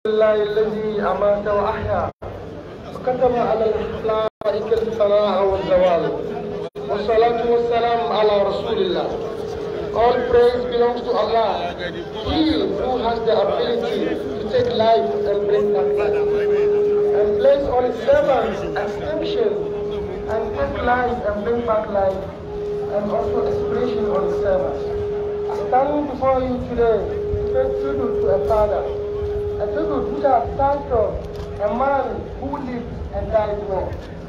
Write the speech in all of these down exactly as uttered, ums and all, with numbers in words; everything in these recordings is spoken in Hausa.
الله الذي أمات وأحيا وكتب على الخلائق الفناء والزوال والصلاة والسلام على رسول الله. All praise belongs to Allah, He who has the ability to take life and bring back life, and place on His servants extinction and take life and bring back life, and also expiration on His servants. I stand before you today to pay tribute to a father, a tribute which I stand from a man who lived and died well.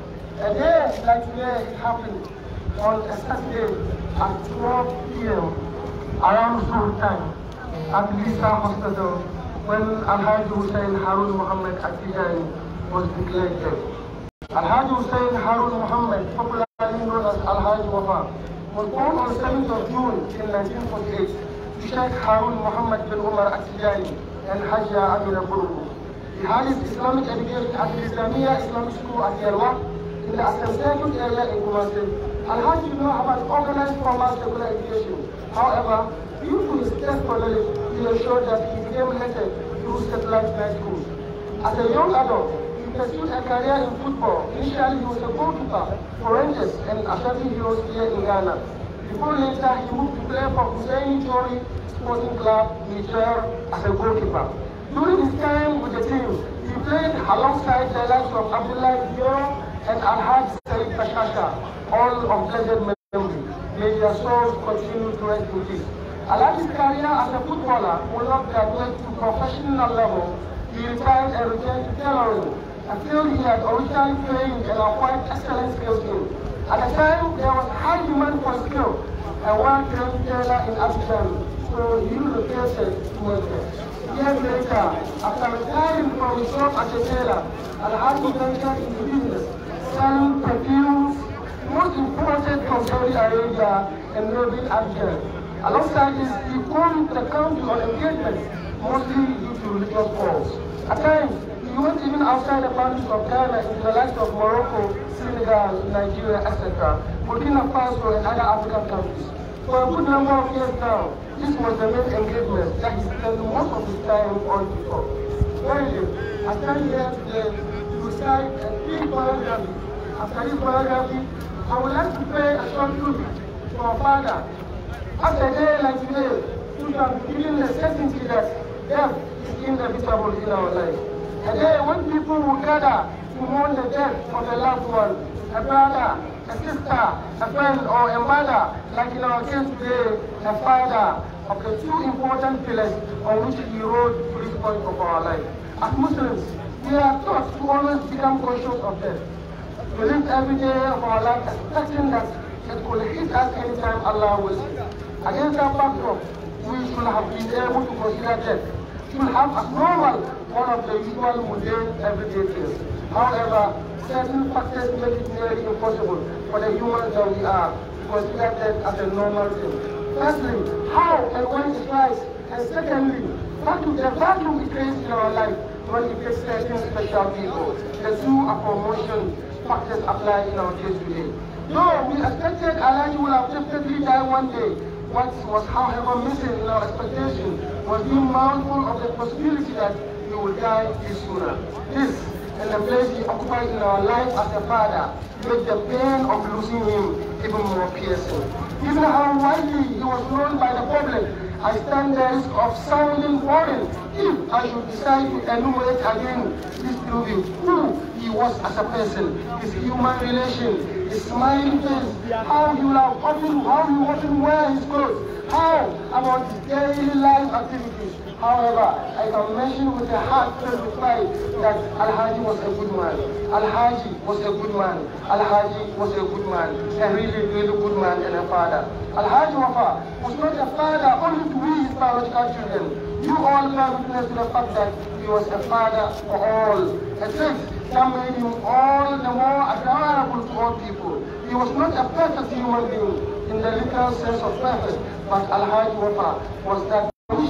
A day like today it happened on a Saturday at twelve p m around school time at Lisa Hospital when Alhaji Hussein Harun Muhammad Atijani was declared dead. Alhaji Hussein Harun Muhammad, popularly known as Alhaji Wafa, was born on seventh of June in nineteen forty-eight to Sheikh Harun Muhammad bin Umar Atijani and Hajia Amina Burugu. He had his Islamic education at the Islamia Islamic School at Yerwa in the Assembly area in Kumasi. Alhaji knew about organized formal secular education. However, due to his thirst for knowledge, he ensured that he became elected through satellite night school. As a young adult, he pursued a career in football. Initially, he was a goalkeeper for Rangers and Ashanti Heroes here in Ghana. Before later, he moved to play for Hussein Chori Sporting Club, Niger, as a goalkeeper. During his time with the team, he played alongside the likes of Abdullah Dior and Alhaji Said Bashasha, all of blessed memory. May their souls continue to rest in peace. Alhaji's career as a footballer will not graduate to professional level. He retired and returned to tailoring, a field he had originally trained and acquired excellent skills in. At the time, there was high demand for skill, a well-trained tailor in Abidjan, so he relocated to Wales. Years later, after retiring from his job as a tailor, Alhaji ventured into business, selling perfumes, most imported from Saudi Arabia and Mobile, Abidjan. Alongside this, he combed the country on engagements, mostly due to religious calls. At times, he went even outside the boundaries of Ghana into the likes of Morocco, Senegal, Nigeria, et cetera, Burkina Faso and other African countries. For a good number of years now, this was the main engagement that he spent most of his time on before. Finally, I stand here today to recite a brief biography. After this biography, I would like to pay a short tribute to our father. After a day like today, we have been given the certainty that death is inevitable in our life. A day when people will gather to mourn the death of a loved one, a brother, a sister, a friend, or a mother, like in our case today, a father, of the two important pillars on which he rode to this point of our life. As Muslims, we are taught to always become conscious of death. We live every day of our life expecting that it could hit us anytime Allah will. Against that backdrop, we should have been able to consider death. We should have as normal one of the usual mundane everyday things. However, certain factors make it nearly impossible for the humans that we are to consider death as a normal thing. Firstly, how and when it rise, and secondly, what to the value it creates in our life when it takes certain special people. The two aforementioned factors apply in our case today. Though we expected Alhaji will have definitely died one day, what was however missing in our expectation was being mindful of the possibility that he will die this sooner. This and the place he occupied in our life as a father made the pain of losing him even more piercing. Given how widely he was known by the public, I stand the risk of sounding boring if I should decide to enumerate again this tribute, who he was as a person, his human relation, his smiling face, how he would have often, how he often wear his clothes, how about his daily life activities. However, I can mention with a heart filled with pride that Alhaji was a good man. Alhaji was a good man. Alhaji was a good man. A really, really good man and a father. Alhaji Wafa was not a father only to we his biological children. You all bear witness to the fact that he was a father for all. A trait that made him all the more admirable to all people. He was not a perfect human being in the literal sense of perfect, but Alhaji Wafa was that.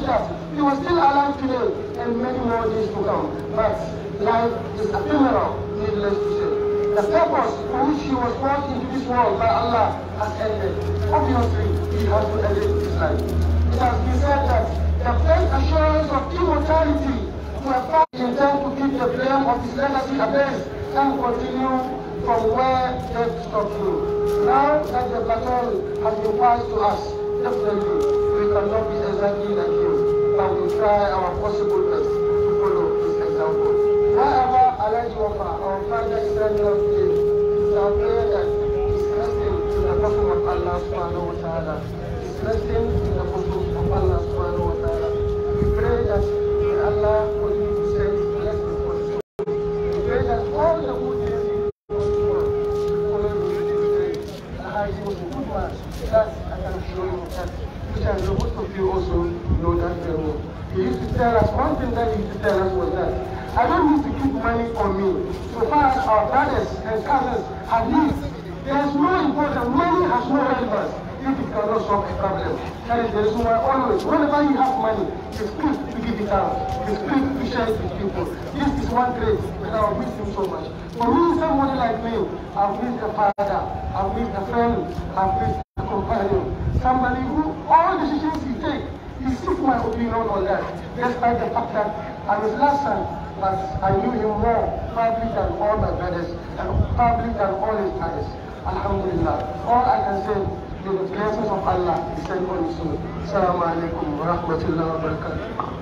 He was still alive today and many more days to come. But life is ephemeral, needless to say. The purpose for which he was brought into this world by Allah has ended. Obviously, he has to end his life. It has been said that the best assurance of immortality were intend to keep the flame of his legacy ablaze and continue from where death stopped you. Now that the baton has been passed to us, definitely we cannot be exactly like him, but we try our possible best to follow his example. Wherever Alhaji Wafa, our father is running today, it is our prayer that he's resting in the bosom of Allah subhanahu wa ta'ala. He's resting in the bosom of Allah subhanahu wa ta'ala. We pray that may Allah continue to send his blessings for his soul. We pray that all the good things he did for the world will follow him today. And he was a good man. That I can assure you that. Which I know most of you also know that very well. He used to tell us, one thing that he used to tell us was that I don't need to keep money on me. So far as our brothers and cousins have lived, there is no important. Money has no relevance if it cannot solve a problem. That is the reason why always, whenever you have money, it's quick to give it out. It's quick to share it with people. This is one trait that I have missed him so much. For me, somebody like me, I've missed a father, I've missed a friend, I've missed a companion. Somebody who, all decisions he takes, he seeks my opinion on that, despite the fact that I was last son, but I knew him more probably than all my brothers and probably than all his brothers. Alhamdulillah. All I can say is the blessings of Allah is sent on his soul. Assalamu alaikum wa rahmatullahi wa barakatuh.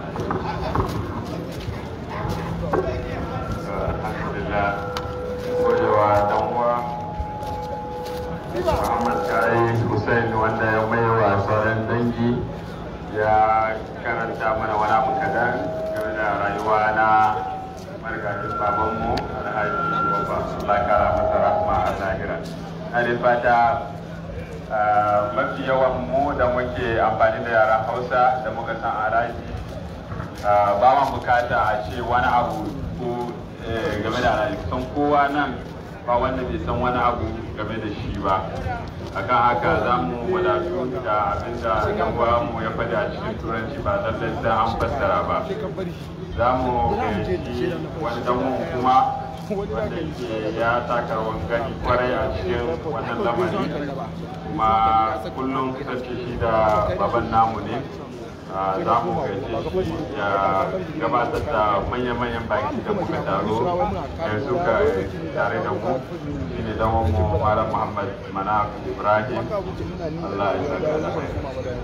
Alhamdulillah. Godewa dan uwa Muhammad Kai Hussein wanda ya mai wa sauran dangi ya karanta mana wani abu kadan game da rayuwa na margarin babanmu Alhaji Wafa. Allah kara masa rahma a lahira. Ana fata mafi yawan mu da muke amfani da yaran Hausa da muka san Alhaji ba mu bukata a ce wani abu ko game da Alhaji. Kusan kowa nan ba wanda bai san wani abu game da shi ba. Akan haka za mu wadatu da abinda dan mu ya faɗi a cikin turanci ba lallai sai an fassara ba. Za mu gayyaci wani dan kuma wanda ke ya taka rawan gani kwarai a cikin wannan lamari, kuma kullum kasance shi da baban namu ne. Za mu gayyace shi ya gabatar da manya-manyan baki da muka taro yanzu ka tare da mu. Shine dan mu Malam Muhammad Manaf Ibrahim. Allah ya saka da kai.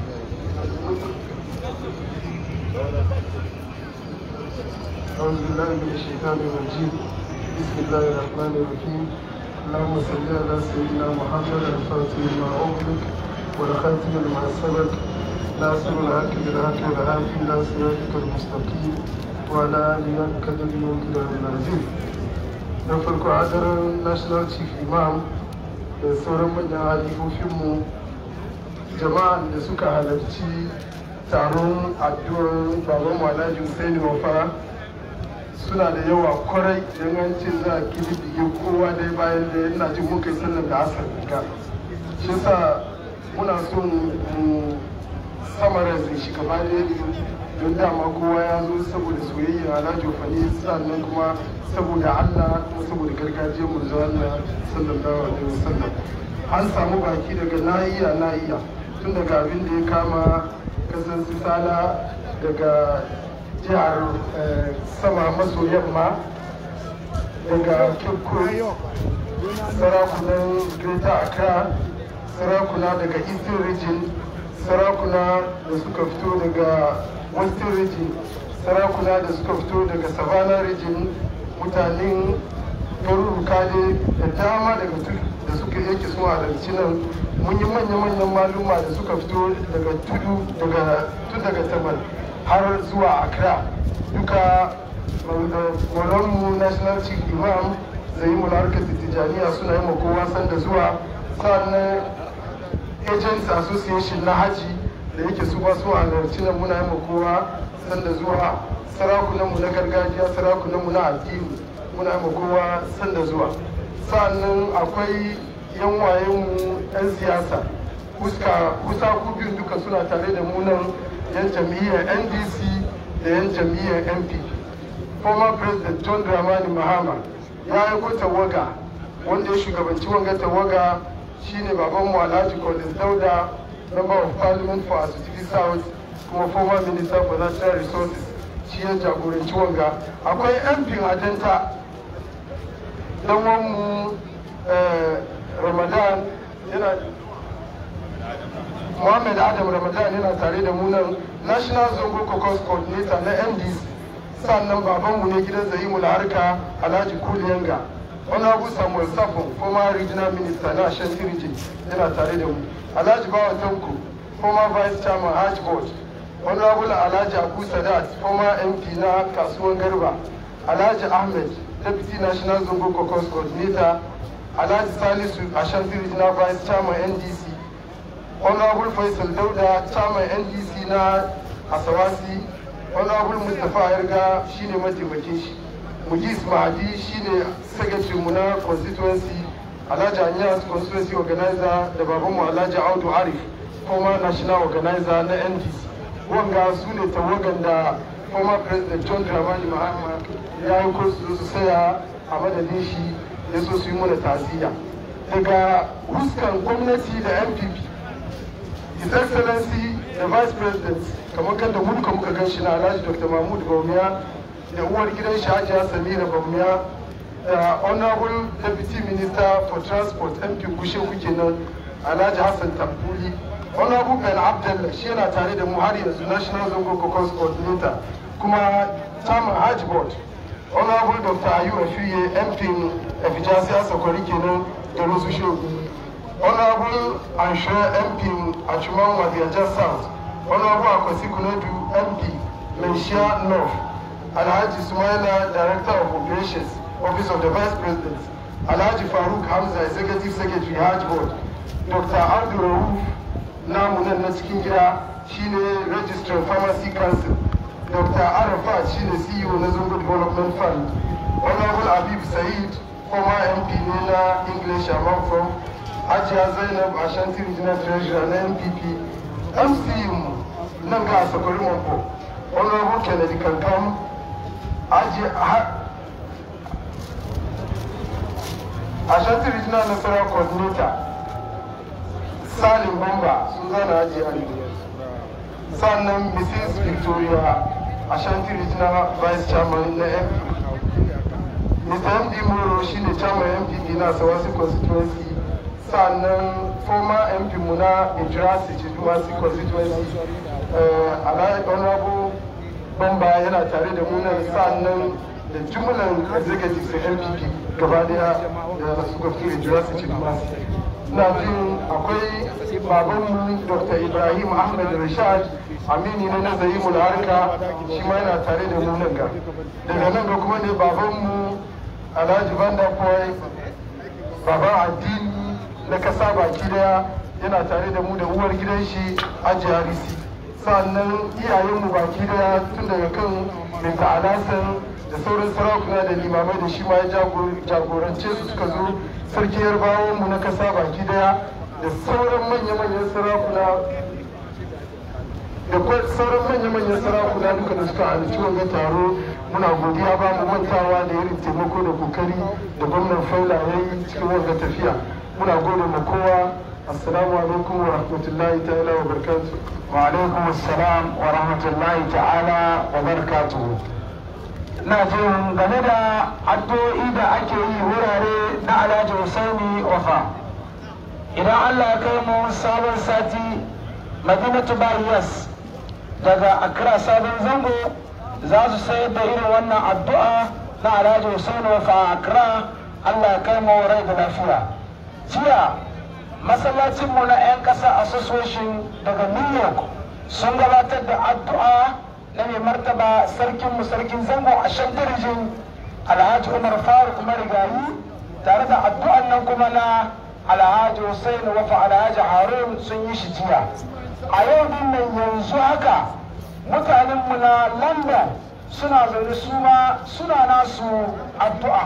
أعوذ بالله من الشيطان الرجيم. بسم الله الرحمن الرحيم. اللهم صل على سيدنا محمد الفاتح لما أغلق والخاتم لما سبق ناصر الحق بالحق والهادي إلى صراطك المستقيم وعلى آله حق قدره ومقداره العظيم. Na farko hadarin National Chief Imam da sauran manyan halifofinmu, jama'an da suka halarci taron addu'ar baban Alhaji Hussein Wafa suna da yawa kwarai, don an ce za a kididdige kowa dai bayan da yana jin mun kai sallar da asar daga shi sa muna son mu samarar shi gaba da don dama kowa ya zo saboda soyayya Alhaji Wafa ne, sannan kuma saboda Allah kuma saboda gargajiyar manzo Allah sallallahu alaihi wasallam. An samu baki daga nahiya nahiya, tun daga abin da ya kama kasar Sala, daga jihar sama maso yamma, daga Kekko, sarakunan Greater Accra, sarakuna daga Eastern Region, sarakuna da suka fito daga Western Region, sarakuna da suka fito daga Savannah Region, mutanen garuruka ne da dama daga tudu da suka yake su halarci nan. Mun yi manya-manyan maluma da suka fito daga tudu daga tun daga Tamal har zuwa Accra. Duka maulanmu National Chief Imam zai yi mularkar Tijjaniya suna yi kowa sanda zuwa, sannan Agents Association na Haji da yake su ba su halarci nan muna yi kowa sanda zuwa. Sarakunanmu na gargajiya, sarakunanmu na addini muna yi kowa sanda zuwa. Sannan akwai yan wayenmu yan siyasa kusa ku biyun duka suna tare da mu nan, yan jam'iyyar N D C da yan jam'iyyar N P P. Former President John Dramani Mahama ya aiko tawaga, wanda ya shugabanci wanga tawaga shine babanmu Alhaji Collins Dauda, Member of Parliament for Asutifi South, kuma former Minister for Natural Resources. shi ya jagoranci wanga. Akwai M P Adenta dan wanmu Ramadan yana Muhammad Adam Ramadan yana tare da mu nan, National Zongo Caucus Coordinator na M D C. Sannan babanmu ne gidan Zahimul Harka Alhaji Kuliyanga. Honorable Samuel Sapon, former regional minister na Ashanti region, yana tare da mu. Alhaji Bawa Tanko, former vice chairman Hajj Board. Honorable Alhaji Abu Sadat, former M P na Kasuwan Garba. Alhaji Ahmed, deputy national Zongo Caucus coordinator. Alhaji Salisu, Ashanti regional vice chairman N D C. Honorable Faisal Dauda, chairman N D C na Asawasi. Honorable Mustapha Ayarga shine mataimakin shi. Mujis Mahdi shine secretary mu na constituency. Alhaji Anyas constituency organizer da babanmu Alhaji Audu Arif, former national organizer na N D C. Wanga su ne tawagan da former president John Dramani Mahama ya yi kursu su saya a madadin shi ya so su yi mana taziya. Daga huskan gwamnati da M P P, His Excellency the Vice President, kamar kan da muka muka gan shi na Alhaji Doctor Mahmud Bawumia da uwar gidan shi Hajiya Samira Bawumia, da Honorable Deputy Minister for Transport M P Kushe Kukenan Alhaji Hassan Tambuli, Honorable Ben Abdullah shi yana tare da mu har yanzu National Zongo Caucus Coordinator kuma Chairman Hajj Board, Honorable Doctor Ayu Afiye M P Efijasi Asakwari kenan da Rosu Shogu, Honorable Anshe M P Achuman Wabiaja South, Honorable Akwasi Kunedu M P Menshia North, Alhaji Sumaila Director of Operations, Office of the Vice President, Alhaji Farouk Hamza Executive Secretary Hajj Board, Doctor Abdul Rauf namunan na cikin gida shine Registrar Pharmacy Council, Doctor Arafat shine C E O na Zongo Development Fund, Honorable Habib Said, former M P ne na English among from Hajiya Zainab Ashanti Regional Treasurer na M P P, M C mu nan ga Asakori Mambo, Honorable Kennedy Kankam, Ashanti Regional National Coordinator Salim Bamba, Susanna Haji Ali, sannan Missus Victoria, Ashanti Regional Vice Chairman na M P P. Mister M D Moro shi ne Chairman M P P na Sawasi Constituency, sannan former M P Muna Injirasi Chidumasi Constituency, Alhaji Honorable Bamba yana tare da munan, sannan da jumlan executives M P P gaba daya da suka fi Injirasi Chidumasi. Na jin akwai babanmu Doctor Ibrahim Ahmed Rashad, amini na na Zahimul Harka, shi ma yana tare da mu nan ga. Daga nan ga kuma ne babanmu Alhaji Vanderpoy, baban addini na kasa baki daya yana tare da mu da uwar gidan shi Hajiya Risi. Sannan iyayenmu baki daya tun daga kan Binta Alasan da sauran sarakuna da limamai da shi ma ya jagorance su suka zo, sarki Yarbawan mu na kasa baki daya da sauran manya-manyan sarakuna da sauran manya-manyan sarakuna duka da suka halarci wanga taro. Muna godiya ba mu mantawa da irin taimako da kokari da gwamnan Faila ya yi cikin wanga tafiya. Muna gode ma kowa. Assalamu alaikum wa rahmatullahi ta'ala wa barakatuh. Wa alaikum assalam wa rahmatullahi ta'ala wa barakatuh. Na jin game da addu'o'i da ake yi wurare na Alhaji Husaini Wafa. Idan Allah ya kai mu sabon sati Madinatu Bariyas daga Accra sabon zango za su sayar da irin wannan addu'a na Alhaji Husaini Wafa a Accra. Allah ya kai mu rai da lafiya. Jiya masallacinmu na 'yan ƙasa association daga New York sun gabatar da addu'a na mai martaba sarkinmu sarkin zango a shantarijin Alhaji Umar Faruk Marigayi, tare da addu'an nan kuma na Alhaji Hussein Wafa Alhaji Harun sun yi shi jiya. A yau din nan yanzu haka mutanenmu na London suna zaune su ma suna nasu addu'a.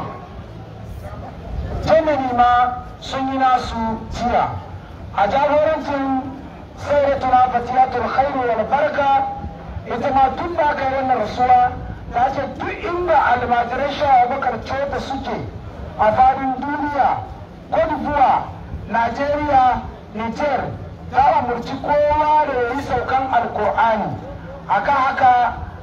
Germany ma sun yi nasu jiya. A jagorancin Sayyidatuna Fatiyatul Khairu wal Baraka, ita ma tun da aka yi wannan rasuwa ta ce duk inda almajirai sha Abubakar Cota suke a fadin duniya, Cote d'Ivoire, Nigeria, Niger, ta umurci kowa da ya yi saukan Alkur'ani. Akan haka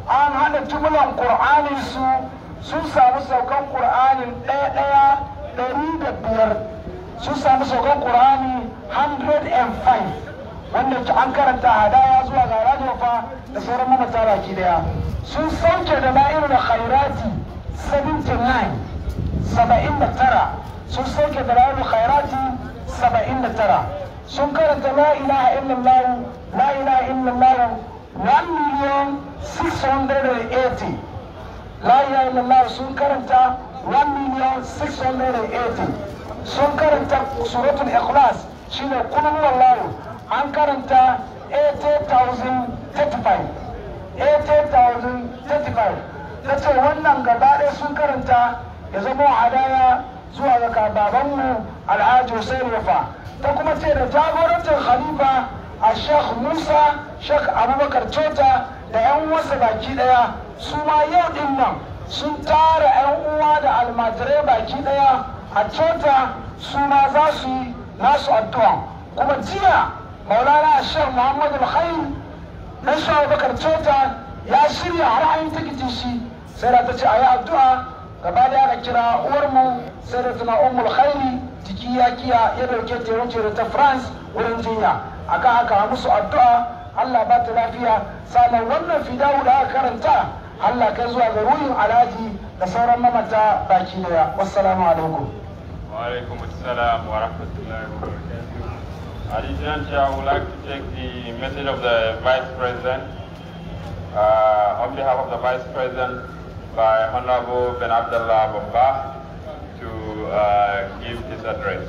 an hada jumlan Qur'anin su sun samu saukan Qur'anin ɗaya ɗaya ɗari da biyar sun samu saukan Qur'ani one hundred five wanda an karanta hadaya zuwa ga rajofa da sauran mamata baki daya sun sauke da na'irul khairati seventy-nine saba'in da tara sun sauke da na'irul khairati saba'in da tara sun karanta la ilaha illallah la ilaha illallah one million six hundred eighty la ilaha illallah sun karanta one million six hundred eighty sun karanta suratul ikhlas shine kullu wallahu an karanta eighty thousand thirty-five eighty thousand thirty-five ta ce wannan gaba ɗaya sun karanta ya zama hadaya zuwa ga babanmu alhaji Hussein Wafa ta kuma ce da jagorancin khalifa a Sheikh Musa Sheikh Abubakar Chota da yan wasa baki ɗaya su ma yau din nan sun tara yan uwa da almajirai baki ɗaya a Chota su ma za su yi nasu addu'a kuma jiya maulana Sheikh Muhammad al-Khair na Sheikh Abubakar Chota ya shirya har an yi tikiti shi sai da ta ce a yi addu'a gaba da aka kira uwarmu sai da tana ummul khairi jiki ya kiya ya dauke ta wuce da ta France wurin jinya aka aka musu addu'a Allah ba ta lafiya sannan wannan fidawu da aka karanta Allah kai zuwa ga ruhin alhaji da sauran mamata baki daya wassalamu alaikum wa alaikum assalam wa rahmatullahi wa barakatuh. Additionally, I would like to take the message of the Vice President uh, on behalf of the Vice President by Honorable Ben Abdullah Bamba to uh, give his address.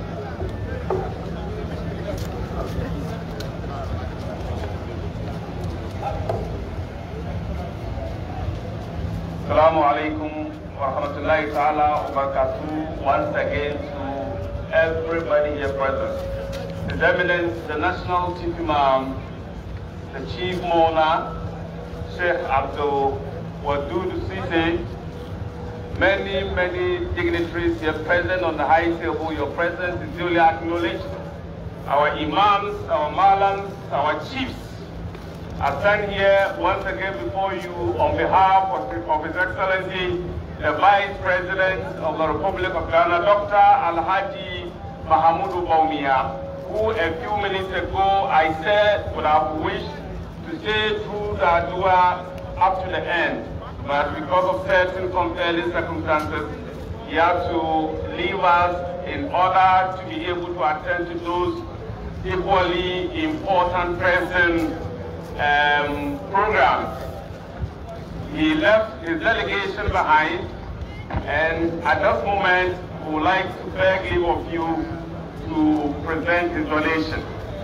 Assalamu alaikum wa rahmatullahi ta'ala wa barakatuh. Once again to everybody here present. His Eminence, the National Chief Imam, the Chief Mona, Sheikh Abdul Wadud Sise, many, many dignitaries here present on the high table. Your presence is duly acknowledged. Our Imams, our Malams, our Chiefs, I stand here once again before you on behalf of, of His Excellency, the Vice President of the Republic of Ghana, Doctor Alhaji Mahamudu Bawumia, who a few minutes ago I said would have wished to stay through the dua up to the end, but because of certain compelling circumstances, he had to leave us in order to be able to attend to those equally important present um, programs. He left his delegation behind, and at this moment, we would like to beg leave of you to present his donation.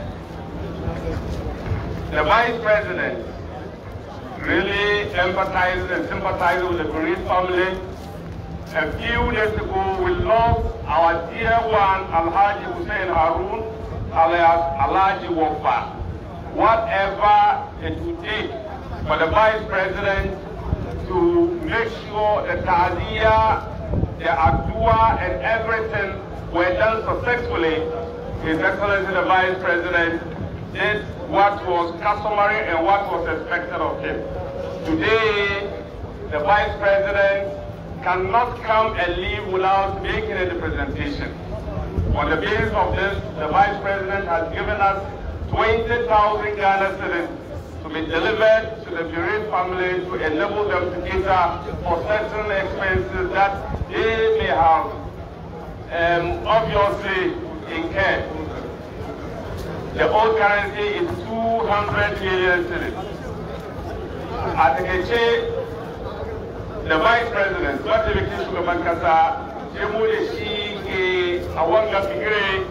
The Vice President really empathizes and sympathizes with the bereaved family. A few days ago, we lost our dear one, Alhaji Hussein Harun, alias Alhaji Wafa. Whatever it would take for the Vice President to make sure the ta'ziya, the adua, and everything were done successfully, His Excellency the Vice President did what was customary and what was expected of him. Today, the Vice President cannot come and leave without making a representation. On the basis of this, the Vice President has given us twenty thousand Ghana cedis to be delivered to the bereaved family to enable them to cater for certain expenses that they may have um, obviously incurred. The old currency is two hundred million cedis. At the the Vice President, what the Victim Shugaban Kasa, Jemu de Shi, Awanga Figure,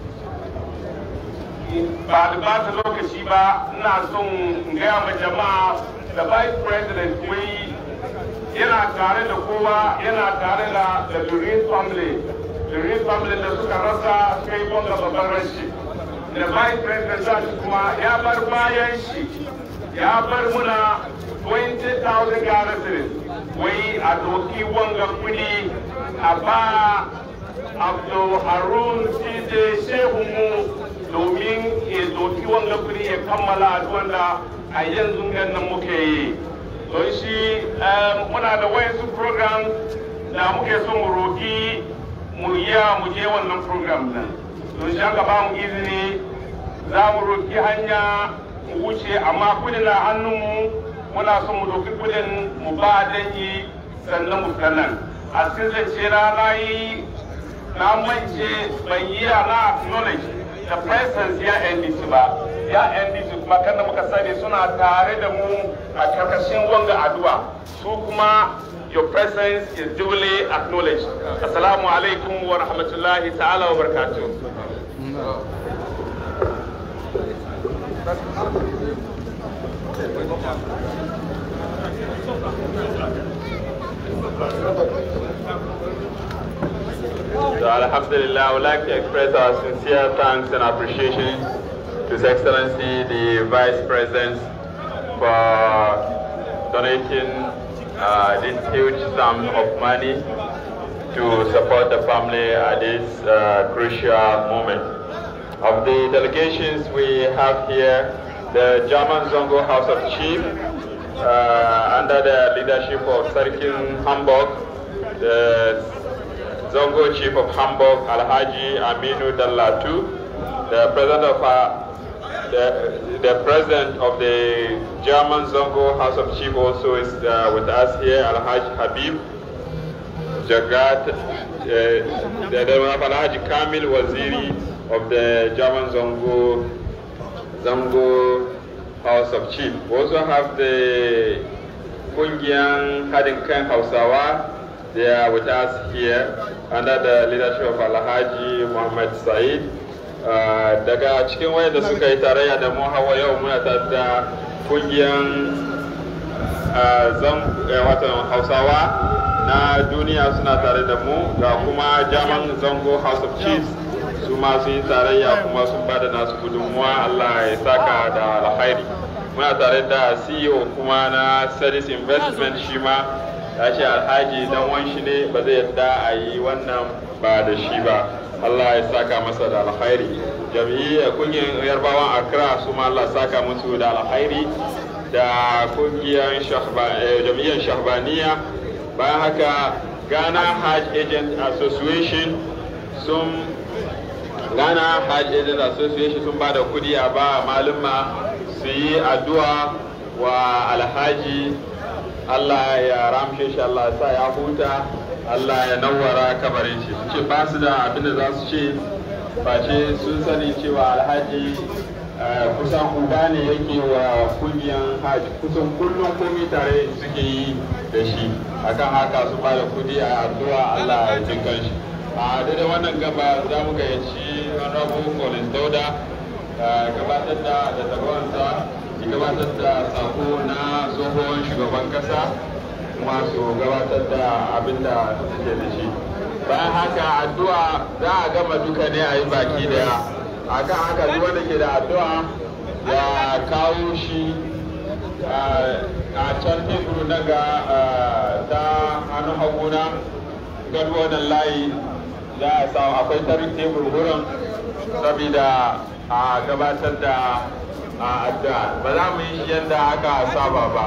ba da ba ta lokaci ba ina son gaya ma jama'a da Vice President wai yana tare da kowa, yana tare da the bereaved family, bereaved family da suka rasa suka yi wanga babban rashi. The Vice President za shi kuma ya bar bayan shi, ya bar muna twenty thousand Ghana cedis. Wai a doki wanga kudi a ba Abdul Harun Sise Shehu mu domin ya doki wanga kudi ya kammala addu'an da a yanzu nan muke yi. don shi muna da wayansu program da muke so mu roki mu iya mu je wannan program nan don shi aka ba mu izini za mu roki hanya mu wuce amma kudin na hannunmu muna so mu doki kudin mu ba dangi sannan mu nan a cikin zance na na yi na mance ban yi na acknowledge the presence ya N D C ba ya N D C kuma kan da muka sani suna tare da mu a karkashin wanga addu'a su kuma your presence is duly acknowledged. Assalamu alaikum wa rahmatullahi ta'ala wa barakatuh. So, Alhamdulillah, I would like to express our sincere thanks and appreciation to His Excellency the Vice President for donating uh, this huge sum of money to support the family at this uh, crucial moment. Of the delegations we have here, the German Zongo House of Chief, uh, under the leadership of Sarkin Hamburg, the Zongo Chief of Hamburg, Alhaji Aminu Dallatu, the president of uh, the, the president of the German Zongo House of Chief also is uh, with us here, Alhaji Habib Jagat, uh, the, the Alhaji Kamil Waziri of the German Zongo Zongo House of Chief. We also have the Kungian Hadin Kan Hausawa. They are with us here under the leadership of Alhaji Muhammad Said. Daga cikin wayanda suka yi tarayya da mu hawa yau muna tare da kungiyan watan Hausawa na duniya suna tare da mu, ga kuma German Zongo House of Chiefs su ma sun yi tarayya kuma sun bada nasu gudunmuwa. Allah ya saka da alkhairi. Muna tare da C E O kuma na Sadis Investment shi ma ya ce alhaji dan wanshi ne ba zai yadda a yi wannan ba da shi ba. Allah ya saka masa da alkhairi. Jami'iyyar kungiyar Yarbawan Accra su ma Allah saka musu da alkhairi, da kungiyar jami'iyyar Shahbaniya. Bayan haka Ghana Hajj Agent Association sun Ghana Hajj Agent Association sun ba da kudi a ba malumma su yi addu'a wa alhaji. Allah ya ramshe shi, Allah ya sa ya huta, Allah ya nawara kabarin shi. Su ce ba su da abin da za su ce face sun sani cewa alhaji kusan uba ne yake wa kungiyan haji, kusan kullum komai tare suke yi da shi. Akan haka su ba da kudi a addu'a Allah ya jin kanshi. A daidai wannan gaba za mu gayyaci Honorable Collins Dauda gabatar da da tabawansa, gabatar da sako na tsohon shugaban kasa kuma su gabatar da abin da suke da shi. Bayan haka addu'a za a gama duka ne a yi baki daya. Akan haka duk wanda ke da addu'a ya kawo shi a can teburu na ga ta hannun haguna gado wannan layi za a samu akwai tarin tebur wurin saboda a gabatar da a addu'a. Ba za mu yi shi yadda aka saba ba.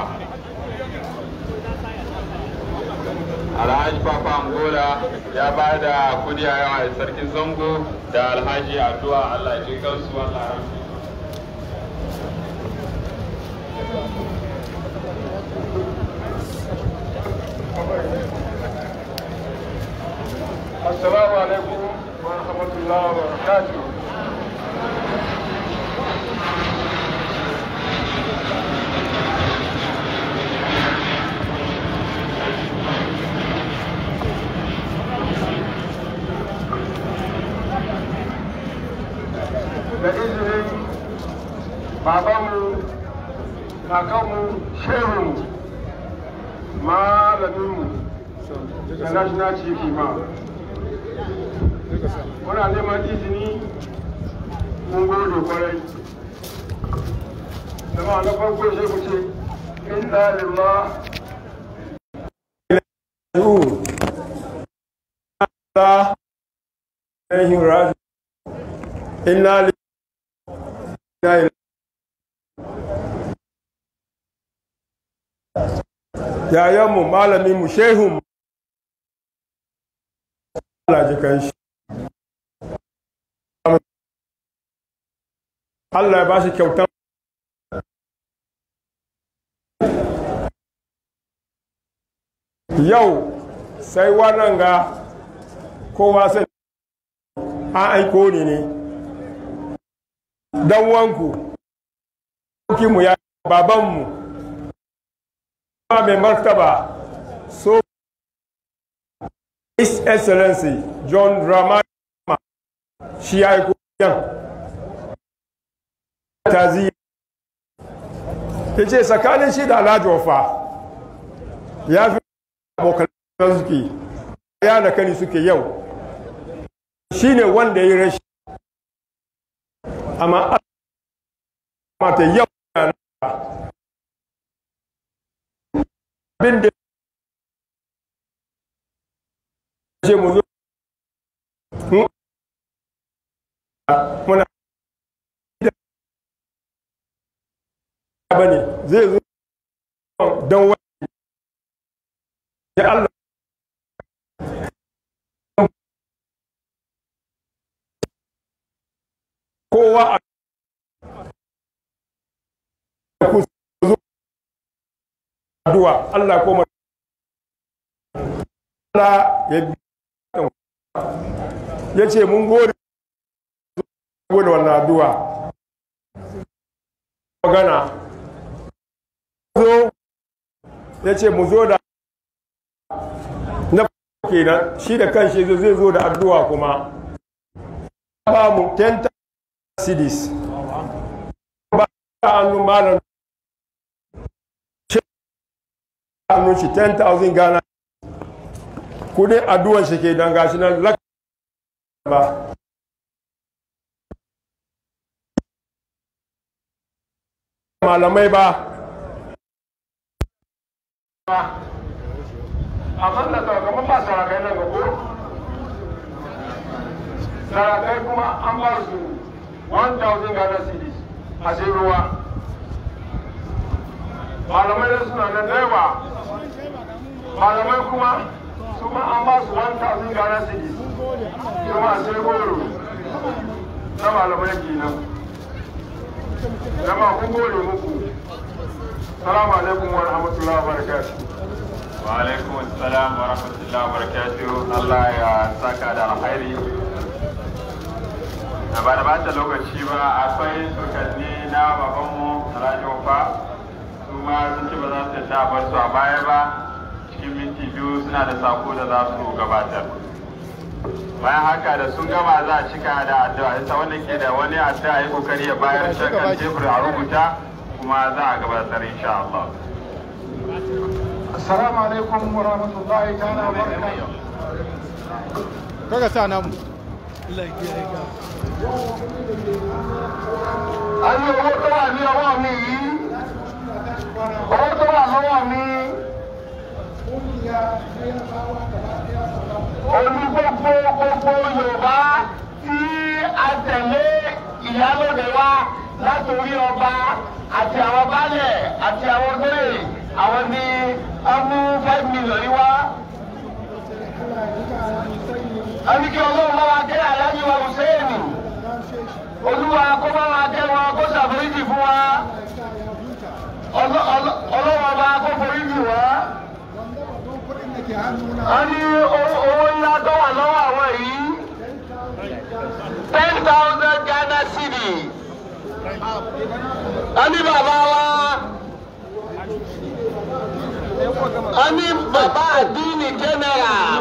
Alhaji Papa Angola ya ba da kudi a yawa sarkin Zango da alhaji addu'a. Allah ya ji kansu, Allah ya Assalamu alaikum wa rahmatullahi wa barakatuh. Da izinin babanmu, kakanmu, shehunmu, malaminmu da national chief imam, muna neman izini mun gode kwarai. Zama na farko sai ku ce inna lillahi inna lillahi yayanmu malamin mu shehun Allah ji kan shi Allah ya ba shi kyautan yau sai wannan ga kowa sai an aiko ni ne dan wanku mu ya babanmu mai martaba so His Excellency John Dramani shi ya aiko yan tazi ya ce tsakanin shi da Alhaji Ofa ya fi abokan suke ya na kani suke yau shi ne wanda ya yi rashi amma mata yau na abin da ce mu zo muna ba ne zai zo don wani ya Allah kowa a addu'a Allah kuma Allah ya ya ce mun gode gode wannan addu'a magana zo ya ce mu zo da na kenan shi da kanshi zai zo da addu'a kuma ba mu ten cedis ba annu malam annu shi ten thousand Ghana kudin addu'an shi ke dan gashi nan lak ba malamai ba amma da kamar ba sarakai nan gabo sarakai kuma an ba su one thousand Ghana cedis a sai ruwa malamai da suna nan da yawa malamai kuma su ma an ba su one thousand Ghana cedis su ma a sai goro na malamai kenan jama'a kun gode muku salamu alaikum wa rahmatullahi wa barakatuh wa alaikum assalam wa rahmatullahi wa barakatuh Allah ya saka da alkhairi da ba da bata lokaci ba akwai surkanni na babanmu Alhaji Ofa su ma sun ce ba za su ta bar su a baya ba cikin minti biyu suna da sako da za su gabatar bayan haka da sun gama za a cika da addu'a ita wanda ke da wani addu'a ya kokari ya bayar shakar jefur a rubuta kuma za a gabatar insha Allah. Assalamu alaikum wa rahmatullahi ta'ala wa barakatuh. Kaga sa namu. Ayé owó tó wà ní ọwọ́ mi yìí, owó tó wà lọ́wọ́ mi, olú gbogbo gbogbo Yorùbá tí a tẹ̀lé ìyálóde wa látòrí ọba àti àwọn baálẹ̀ àti àwọn olóyè àwọn ní ọmú five million yìí wá. a ní kí ọlọ́run bá wa kẹ́ Aláàjì wa Hussein olúwa kó bá wa kẹ́ wọn kó ṣàforíjì fún wa ọlọ́run ọba kó foríjì wá. a ní owó ńlá tó wà lọ́wọ́ àwọn yìí ten thousand Ghana cedis. a ní bàbá wa a ní bàbá àdínì general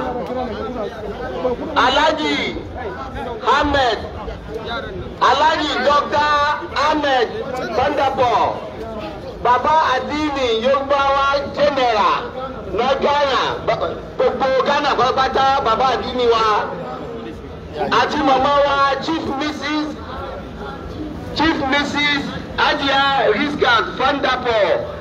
Alhaji Ahmed Alhaji Doctor Ahmed Bandabo bàbá àdínì Yorùbá general ní Ghana gbogbo Ghana pátápátá bàbá àdínì wa àti màmá wa Chief Mrs Chief Missus Ajia Riskat Bandabo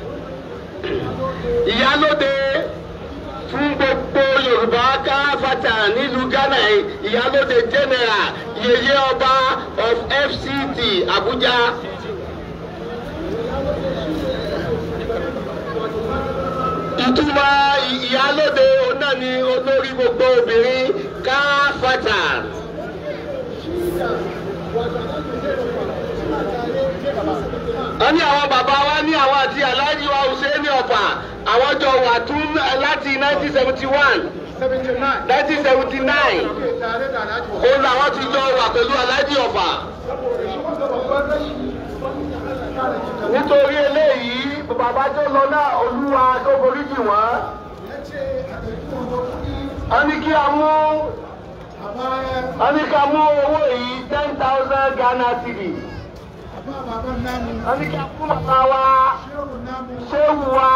ìyálóde fún gbogbo Yorùbá káfàtà nílùú Ghana ìyálóde general yèyé ọba of F C T Abuja. ìtumọ̀ ìyálóde náà ni olórí gbogbo obìnrin káfàtà. wọ́n ní àwọn bàbá wa ní àwọn àti Alhaji wa Hussaini Ọ̀fà àwọn jọ wà tún láti nineteen seventy one nineteen seventy nine òun làwọn ti jọ wà pẹ̀lú Alhaji Ọ̀fà. nítorí eléyìí bàbá tó lọ náà Olúwa tó forí jì wọ́n. wọ́n ní kí a mú wọ́n ní ká mú owó yìí ten thousand Ghana cedis. wọ́n ní kí a mú bàbá wa ṣéwù wa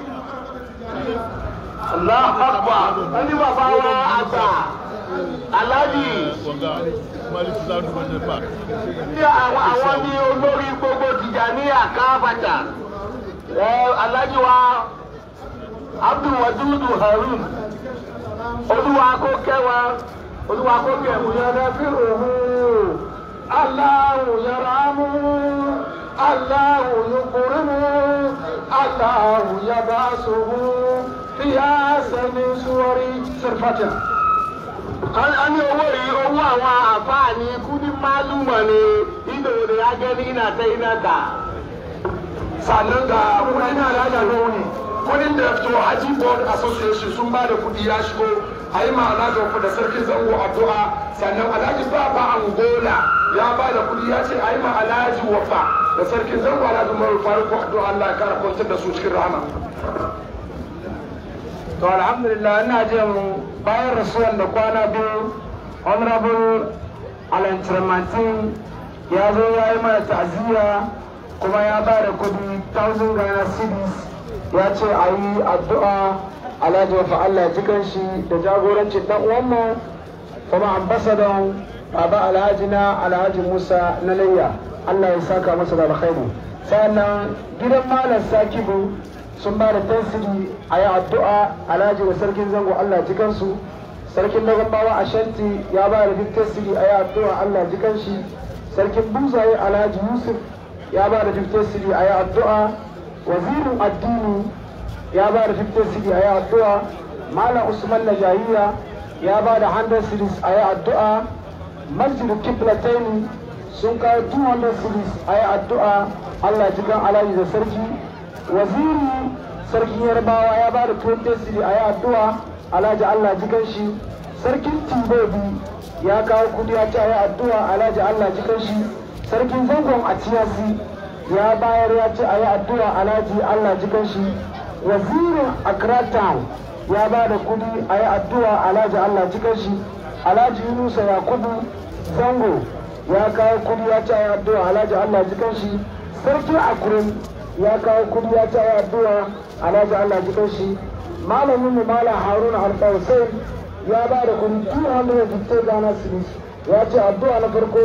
Allahu Akbar. wọ́n ní bàbá wa àgbà Alhaji. ní àwọn ní olórí gbogbo Tijaniya káfàtà. Alhaji wa Abdul Wadud Harun. Olúwa kó kẹ́ wa Olúwa kó kẹ́ mu yàrá fi òhun Allahu yarhamu Allahu yukrimu Allahu yabasuhu fi ahsani suwari sirfatiha. a ní owó yìí owó àwọn àfáà ní kúndín málùmọ̀ ni ìdòwòdè agẹ́ni ìnàtẹ́ ìnàkà. sannan ga wani na da ne kudin da to Haji Board Association sun ba da kudi ya shigo a yi ma'ana da ku da sarkin zango addu'a sannan Alhaji Baba Angola ya ba da kudi ya ce a yi ma Alhaji Wafa da sarkin zango Alhaji Umaru Faruk addu'a Allah ya kara kwantar da su cikin rahama. to alhamdulillah ina jin bayan rasuwan da kwana biyu honorable Alan Tremantin ya zo ya yi mana ta'aziyya kuma ya ba da kudi thousand Ghana cedis ya ce a yi addu'a Alhaji Wafa Allah ya jikan shi da jagorancin dan uwanmu kuma ambasadan baba Alhaji na Alhaji Musa na Layya Allah ya saka masa da alkhairi. Sannan gidan Malam Sakibu sun ba da tansiri a yi addu'a Alhaji da sarkin zango Allah jikan su. Sarkin Nagambawa Ashanti ya ba da duk tansiri a yi addu'a Allah jikan shi. Sarkin Buzaye Alhaji Yusuf ya ba da fifty cedi a yi addu'a. Wazirin addini ya ba da fifty cedi a yi addu'a. Malam Usman Najahiya ya ba da one hundred cedis a yi addu'a. Masjid Kiblataini sun kawo two hundred cedis a yi addu'a Allah jikan Alhaji da sarki. Waziri sarkin Yarbawa ya ba da twenty cedi a yi addu'a Alhaji Allah jikan shi. Sarkin Tibobi ya kawo kudi ya ce a yi addu'a Alhaji Allah jikan shi. Sarkin zangon a ciyasi ya bayar ya ce a yi addu'a Alhaji Allah jikan shi. Wazirin Accra Town ya ba da kudi a yi addu'a Alhaji Allah jikan shi. Alhaji Yunusa Yakubu Zango ya kawo kudi ya ce a yi addu'a Alhaji Allah jikan shi. Sarki Akurin ya kawo kudi ya ce a yi addu'a Alhaji Allah jikan shi. Malamin mu Malam Haruna Alfawsain ya ba da kudi two hundred fifty Ghana cedis ya ce addu'a na farko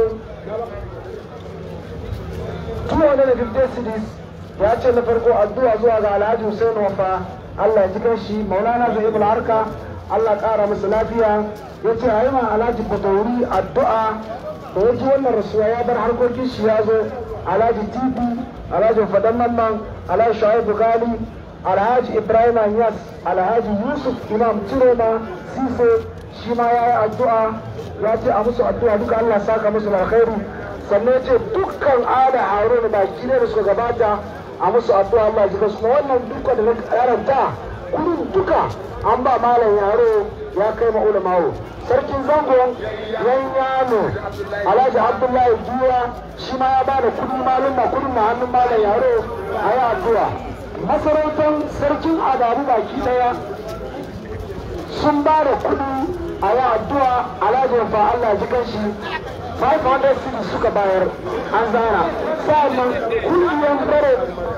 two hundred fifty cedis ya ce na farko addu'a zuwa ga Alhaji Hussaini Wafa Allah ya jikan shi. Maulana Zaibul Harka Allah ƙara masa lafiya ya ce a yi ma Alhaji Batauri addu'a da ya ji wannan rasuwa ya bar harkokin shi ya zo. Alhaji Tibi, Alhaji Fadan Mamman, Alhaji Shu'aibu Gali, Alhaji Ibrahim Anyas, Alhaji Yusuf Imam Ciroma Sise shi ma ya yi addu'a ya ce a musu addu'a duka Allah saka musu alkhairi. Sannan ya ce dukkan ada Haruna baki ne da suka gabata a musu addu'a Allah ji kuma wannan duka da na karanta kudin duka an ba malam yaro ya kai ma ulamawo. Sarkin zangon yan yano Alhaji Abdullahi Giwa shi ma ya ba da kudi malum ma kudin na hannun malam yaro a yi addu'a. Masarautar sarkin adamu baki daya sun ba da kudi a yi addu'a Alhaji Wafa Allah ji kanshi five hundred cedis suka bayar an zana. Sa'annan kungiyan bare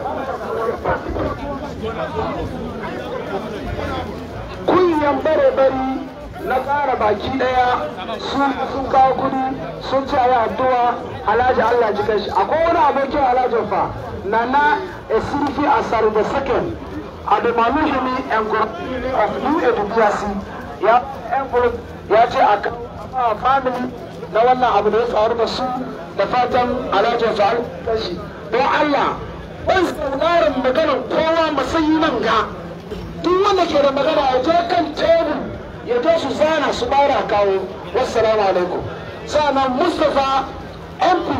kungiyan bare bari na tsara baki daya sun kawo kudi sun ce a yi addu'a Alhaji Allah ji kanshi. Akwai wani abokin Alhaji Wafa na na Esirifi Asar the second a the Maluhimi of New Education ya envelope ya ce a family na wannan abu da ya faru da su da fatan Alhaji Wafa kashi don Allah ban sauraron maganar kowa masayi nan ga duk wanda ke da magana ya je kan tebur ya je su zana su bara kawo. Wassalamu alaikum. Sa'annan Mustapha M P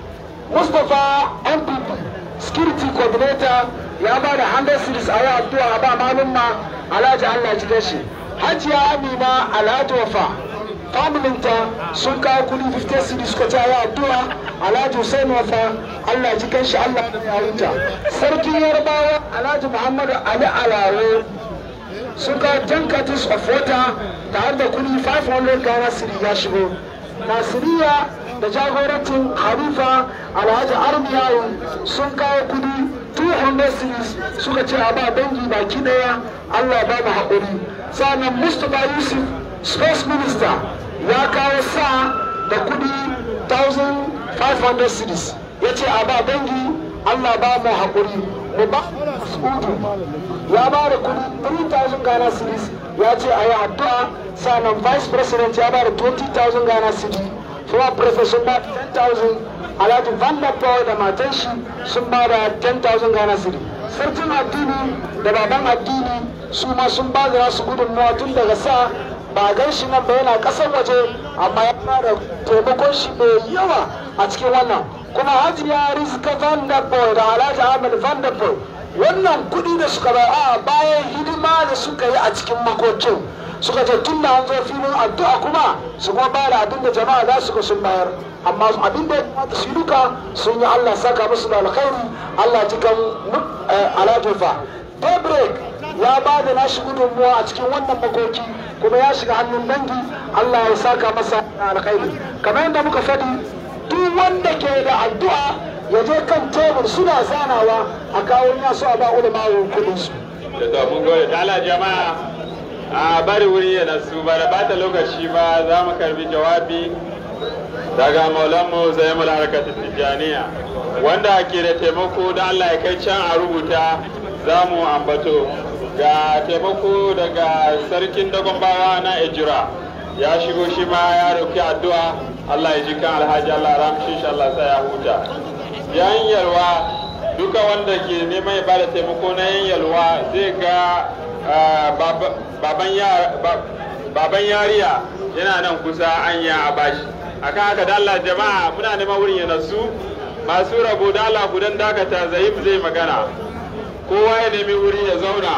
Mustapha M P P security coordinator ya ba da hundred series a yi addu'a ba malumma Alhaji Allah ji da shi. Hajiya Amina Alhaji Wafa familinta sun kawo kudi fifty series ko ta yi addu'a Alhaji Hussein Wafa Allah ji kan shi Allah ya huta. Sarkin Yarbawa Alhaji Muhammadu Ali Alawo sun kawo ten cartons of water tare da kudi five hundred Ghana cedi ya shigo. Nasiriya da jagorancin Harifa Alhaji Armiyawu sun kawo kudi two hundred series suka ce a ba dangi baki daya Allah ba mu haƙuri. Sannan Mustapha Yusuf sports minister ya kawo sa da kudi one thousand five hundred series ya ce a ba dangi Allah ba mu haƙuri. Mubarak Sudu ya ba da kudi three thousand Ghana series ya ce a yi addu'a. Sannan vice president ya ba da twenty thousand Ghana series. Kuma professor ba ten thousand. Alhaji Van der Poel da matan shi sun ba da ten thousand Ghana cedi. Sarkin addini da baban addini su ma sun ba da nasu gudunmawa tun daga sa ba gan shi nan ba yana kasan waje amma ya ba da taimakon shi mai yawa a cikin wannan. Kuma Hajiya Rizka Van der Poel da Alhaji Ahmed Van der Poel wannan kudi da suka ba a bayan hidima da suka yi a cikin makocin suka ce tun da an zo filin addu'a kuma su kuma ba da abin da jama'a za su ga sun bayar. Amma abin da ya kamata su yi duka sun yi Allah saka musu da alkhairi. Allah cikin Alhaji Fa Daybreak ya ba da nashi gudunmuwa a cikin wannan makoki kuma ya shiga hannun dangi. Allah ya saka masa da alkhairi. Kamar yadda muka faɗi duk wanda ke da addu'a ya je kan tebur suna zanawa a kawo yasu a ba ulama kudin su. Da mun gode da Allah jama'a a bari wuri ya nasu ba da bata lokaci ba za mu karbi jawabi daga maulanmu zai mula harkar tijjaniya wanda ke da taimako da Allah ya kai can a rubuta za mu ambato ga taimako daga sarkin dagombawa na ejira ya shigo shi ma ya roki addu'a Allah ya ji kan alhaji Allah ramshi shi Allah sai ya huta yan yalwa duka wanda ke neman ya bada taimako na yan yalwa zai ga baban yariya yana nan kusa anya a bashi akan haka da Allah jama'a muna neman wurin ya nasu masu rabo da Allah ku dan dakata zai zai magana kowa ya nemi wuri ya zauna.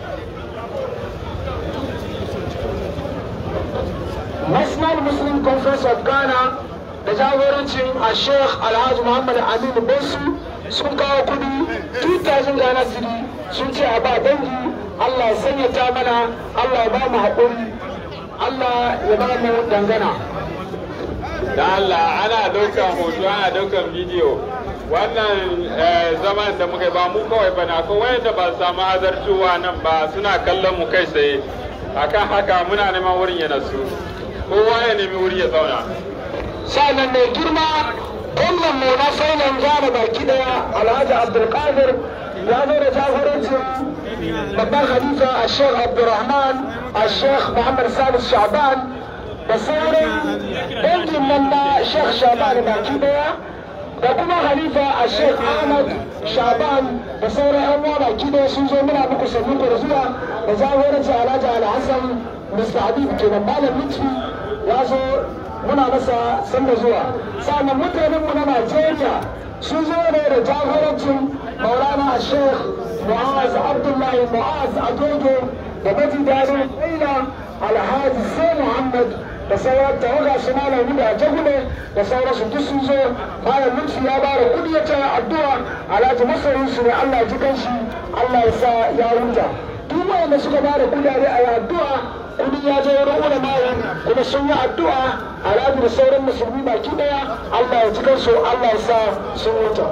National Muslim Conference of Ghana da jagorancin a Sheikh Alhaji Muhammad Aminu Bosu sun kawo kudi two thousand Ghana cedi sun ce a ba dangi. Allah ya sanya ta mana, Allah ya ba mu haƙuri, Allah ya ba mu dangana. Da Allah ana daukan hoto ana daukan bidiyo wannan zaman da muka ba mu kawai bana ko wanda ba samu hazartuwa nan ba suna kallon mu kai tsaye akan haka muna neman wurin ya nasu kowa ya nemi wuri ya zauna. Sannan mai girma gwamnan mu na sauran Ghana baki daya Alhaji Abdulkadir ya zo da jagorancin babban khalifa a Sheikh Abdulrahman a Sheikh Muhammad Salis Shaban da sauran dangin nan na Sheikh Shaban baki daya da kuma khalifa a Sheikh Ahmad Shaban da sauran yan uwa baki daya sun zo muna muku sannu da zuwa da jagorancin Alhaji Alhassan Mister Habib kenan Malam Lutfi ya zo muna masa sanda zuwa. Sannan mutanen mu na Najeriya sun zo ne da jagorancin Maulana Sheikh Mu'az Abdullahi Mu'az Agogo da maji dadin Kaila Alhaji Sai Muhammad da sauran tawaga su malam da jagule da sauransu duk sun zo. Malam Lutfi ya bara kudi ya ta addu'a Alhaji Masarin su ne Allah ji kanshi Allah ya sa ya huta. Duk wanda suka bada kudade a yi addu'a kudi ya je wurin ulama kuma sun yi addu'a Alhaji da sauran musulmi baki daya Allah ya ji kansu Allah ya sa sun huta.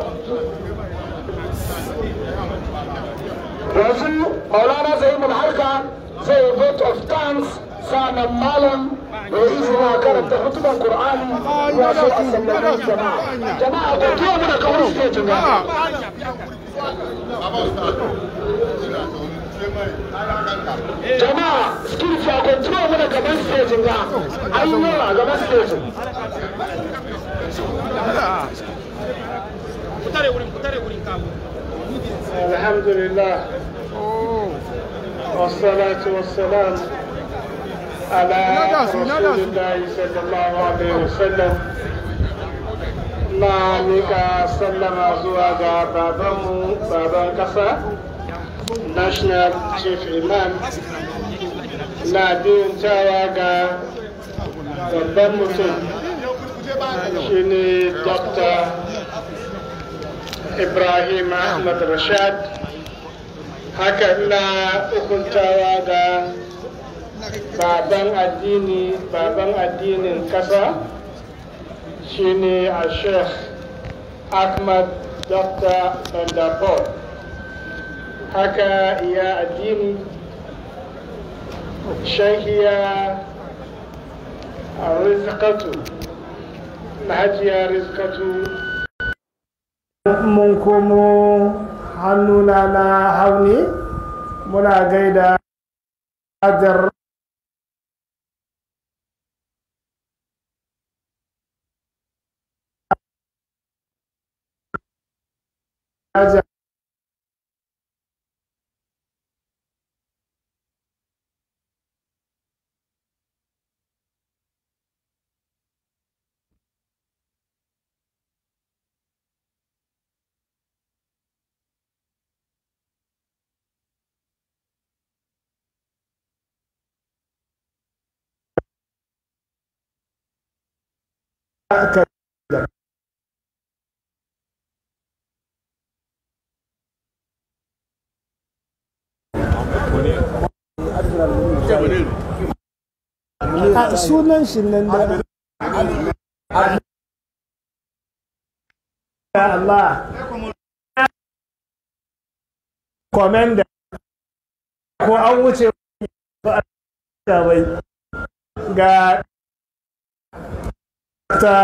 Yanzu Maulana zai mun harka zai vote of thanks sa'annan malam da ya izina karanta hutuban Qur'ani ya so a sallamin jama'a. Jama'a ko kiwa muna kawai stage ga. Jama'a skills a control muna gaban stage ga. Ayi yawa gaban stage. Kutare wurin kutare wurin kawo. Alhamdulillah. والصلاة والسلام على رسول الله صلى الله عليه وسلم. Na mika sallama zuwa ga babanmu baban kasa National Chief Imam, na biyuntawa ga babban mutum shine Doctor Ibrahim Ahmad Rashad. Haka na hukuntawa ga baban addini baban addinin kasa shine a Sheikh Ahmad Doctor Bandapur. Haka ya addini Sheikhiya Rizqatu Hajiya Rizqatu. Mun komo hannuna na hauni muna gaida Hajar Hajar sunan shi nan da Allah komenda ko an wuce ga ta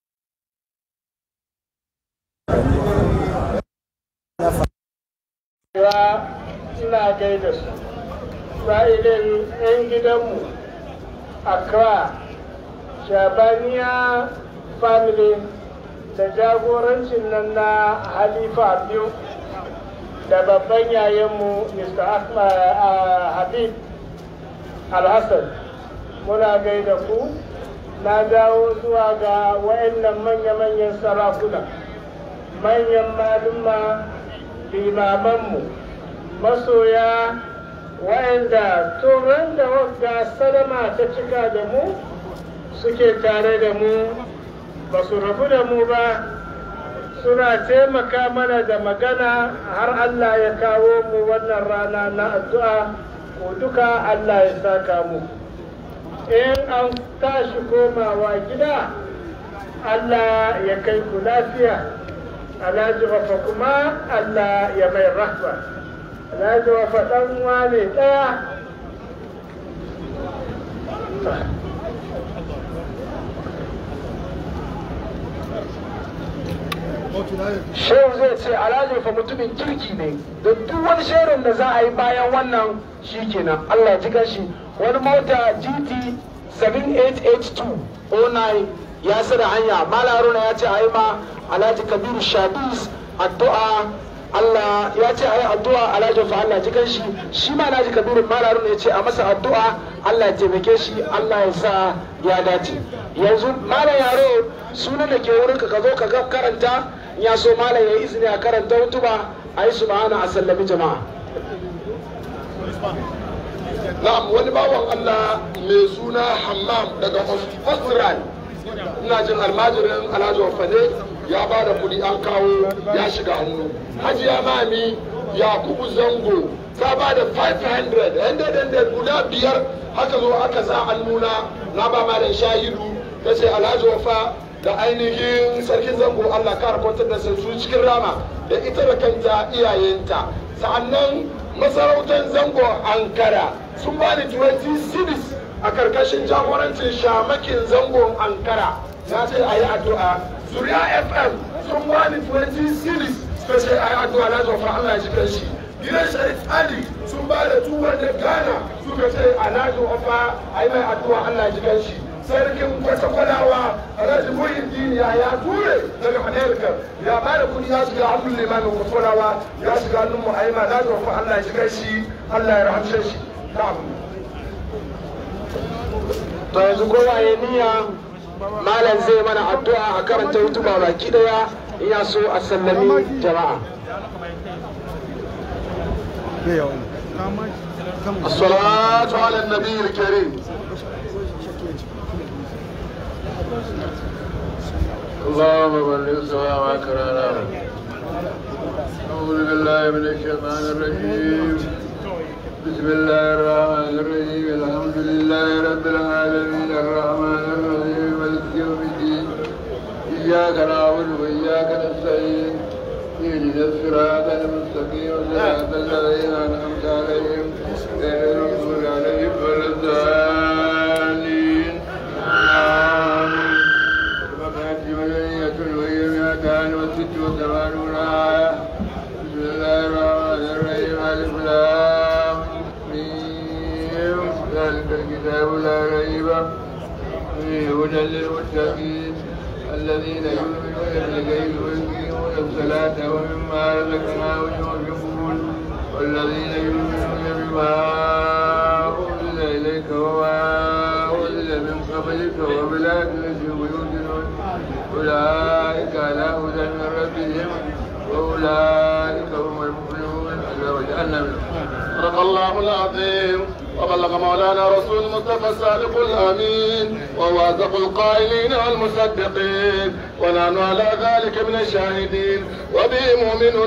ina gaida su sa'ilin 'yan gidanmu Accra Shabaniya family da jagorancin nan na Halifa biyu da babban yayanmu Mister Ahmad Habib Al-Hassan, muna gaida ku. Na dawo zuwa ga wayannan manya-manyan sarakuna, manyan malumma, limamanmu, masoya wa'anda turan da wagga salama ta cika da mu suke tare da mu, ba su rabu da mu ba, suna taimaka mana da magana har Allah ya kawo mu wannan rana na addu'a, ko duka Allah ya saka mu. In an tashi komawa gida, Allah ya kai ku lafiya, Alhaji Wafa kuma Allah ya mai rahma. Alhaji Wafa ɗan wane ɗaya. Shehu zai ce Alhaji Wafa mutumin kirki ne, da duk wani shirin da za a yi bayan wannan shi kenan. Allah ji gashi wani mota G T seven eight eight two oh nine ya sada hanya. Mala Haruna ya ce a yi ma Alhaji Kabiru Shabis addu'a. Allah ya ce a yi addu'a Alhaji fa Allah jikan shi shi ma Alhaji Kabiru Mala Haruna ya ce a masa addu'a Allah ya taimake shi, Allah ya sa ya dace. Yanzu Malam Yaro sunan da ke wurin ka zo ka karanta, ya so Malam ya yi izini a karanta hutuba a yi subhana a sallami jama'a. Na'am, wani bawan Allah mai suna Hammam daga Australia, ina jin almajirin Alhaji Wafa ne ya ba da kuɗi an kawo ya shiga hannu. Hajiya Mami Yakubu Zango ta ba da five hundred guda biyar, haka zo aka sa hannuna na ba Malam Shahidu ta ce Alhaji Wafa da ainihin sarkin Zango Allah kara kwantar da su cikin rama da ita da kanta iyayenta. Sa'annan masarautar Zango Ankara sun ba ni twenty cities a karkashin jagorancin shamakin Zangon Ankara. Na ce a yi addu'a. Zuriya F M sun ba ni twenty cities suka ce a yi addu'a na zofa Allah ji kan shi. Gidan Sharif Ali sun ba da two hundred Ghana suka ce a na zofa a yi mai addu'a Allah ji kan shi. Sarkin kwata-kwalawa Alhaji Muhyiddin ya ya ture daga Amerika ya ba da kudi ya shiga hannun limamin kwata-kwalawa ya shiga hannun mu a yi ma na zofa Allah ji kan shi. Allah ya rahamshe shi. Na'am. To yanzu kowa ya niyya malam zai mana addu'a a karanta hutuba baki daya in ya so a sallami jama'a. الصلاة على النبي الكريم. اللهم بلغ سلامك على أعوذ بالله من الشيطان الرجيم. بسم الله الرحمن الرحيم. الحمد لله رب العالمين الرحمن الرحيم مالك يوم الدين. إياك نعبد وإياك نستعين. اهدنا الصراط المستقيم صراط الذين أنعمت عليهم غير المغضوب عليهم ولا الضالين. آمين. وفاتح مدنية وهي مئتان وست وثمانون آية. بسم الله الرحمن الرحيم. ألف لام ميم. ذلك الكتاب لا ريب فيه هدى للمتقين الذين يؤمنون بالغيب ويقيمون الصلاة ومما رزقناهم ينفقون والذين يؤمنون بما أنزل إليك وما أنزل من قبلك وبالآخرة هم يوقنون أولئك على هدى من ربهم وأولئك هم المفلحون. اللهم اجعلنا منهم. صدق الله العظيم وبلغ مولانا رسول المصطفى الصادق الامين وهو اصدق القائلين والمصدقين ونحن على ذلك من الشاهدين وبه مؤمنون